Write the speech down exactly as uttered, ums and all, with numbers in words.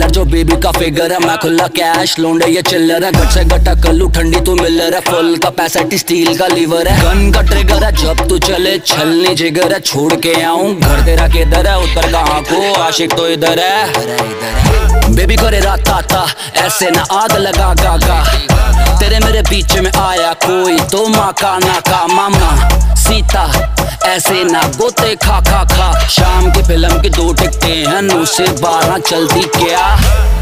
Matter जो baby का figure है, मैं खुला कैश लोंडे ये चिल्लर है। गट से गटा कल्लू ठंडी तू मिलर है, फुल कैपेसिटी स्टील का लीवर है। गन का ट्रिगर है जब तू चले छलनी जिगर है। छोड़ के आऊं घर तेरा किधर है, उतर कहाँ को आशिक तो इधर है। बेबी करे रात आता ऐसे ना आग लगा गा गा, तेरे मेरे बीच में आया कोई तो माँ का ना का। मामा सीता ऐसे ना गोते खा खा खा, शाम की फिल्म की दो टिकटें हैं, नौ से बारह चलती क्या।